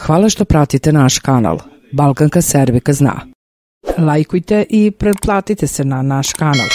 Hvala što pratite naš kanal. Balkanka Serbika zna. Lajkujte i pretplatite se na naš kanal.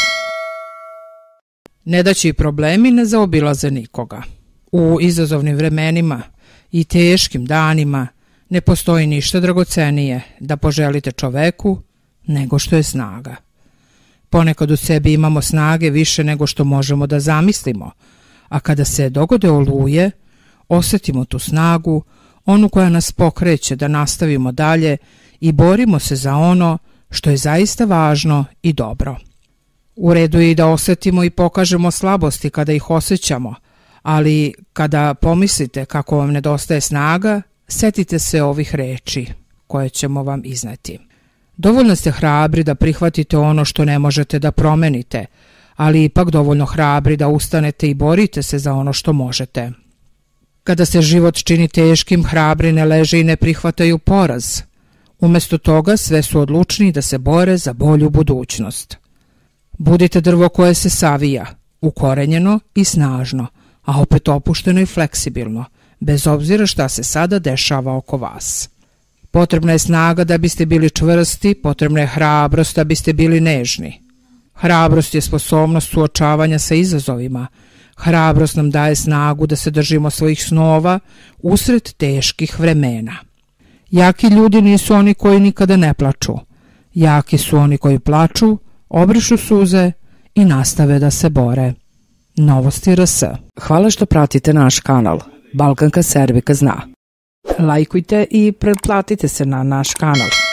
Nedaći problemi ne zaobilaze nikoga. U izazovnim vremenima i teškim danima ne postoji ništa dragocenije da poželite čoveku nego što je snaga. Ponekad u sebi imamo snage više nego što možemo da zamislimo, a kada se dogode oluje, osetimo tu snagu, onu koja nas pokreće da nastavimo dalje i borimo se za ono što je zaista važno i dobro. U redu je i da osetimo i pokažemo slabosti kada ih osjećamo, ali kada pomislite kako vam nedostaje snaga, setite se ovih reči koje ćemo vam izneti. Dovoljno ste hrabri da prihvatite ono što ne možete da promenite, ali ipak dovoljno hrabri da ustanete i borite se za ono što možete. Kada se život čini teškim, hrabri ne leže i ne prihvataju poraz. Umesto toga sve su odlučni da se bore za bolju budućnost. Budite drvo koje se savija, ukorenjeno i snažno, a opet opušteno i fleksibilno, bez obzira šta se sada dešava oko vas. Potrebna je snaga da biste bili čvrsti, potrebna je hrabrost da biste bili nežni. Hrabrost je sposobnost suočavanja sa izazovima. Hrabrost nam daje snagu da se držimo svojih snova usred teških vremena. Jaki ljudi nisu oni koji nikada ne plaču. Jaki su oni koji plaču, obrišu suze i nastave da se bore. Novosti RS. Hvala što pratite naš kanal. Balkanka Serbika zna. Lajkujte i pretplatite se na naš kanal.